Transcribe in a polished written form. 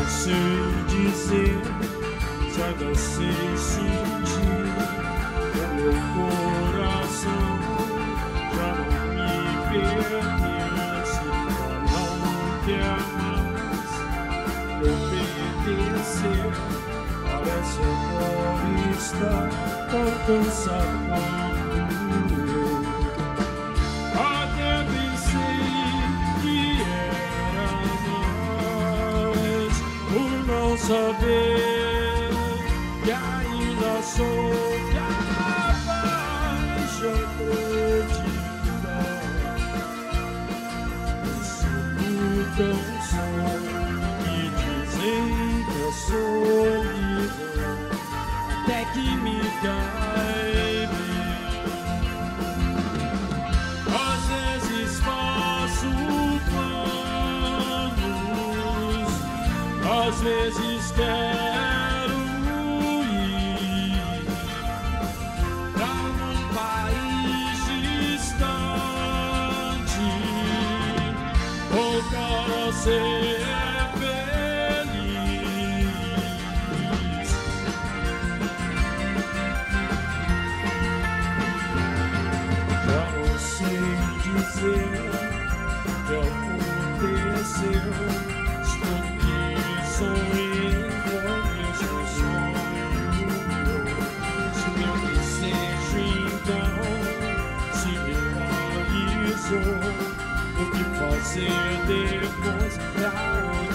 sei dizer, já não sei sentir. O meu coração já não me pertence, já não quer mais obedecer. Parece agora estar tão cansado quanto eu. Até pensei que era mais por não saber que ainda sou capaz de acreditar nesse tão sonho que dizem que é solidão, até que me cai bem. Às vezes faço planos, às vezes quero ir pra um país distante, voltar a ser feliz. Já não sei dizer o que aconteceu. Estou aqui, sonhei com o mesmo sonho meu. Se meu desejo então se realizou, o que fazer depois? Pra onde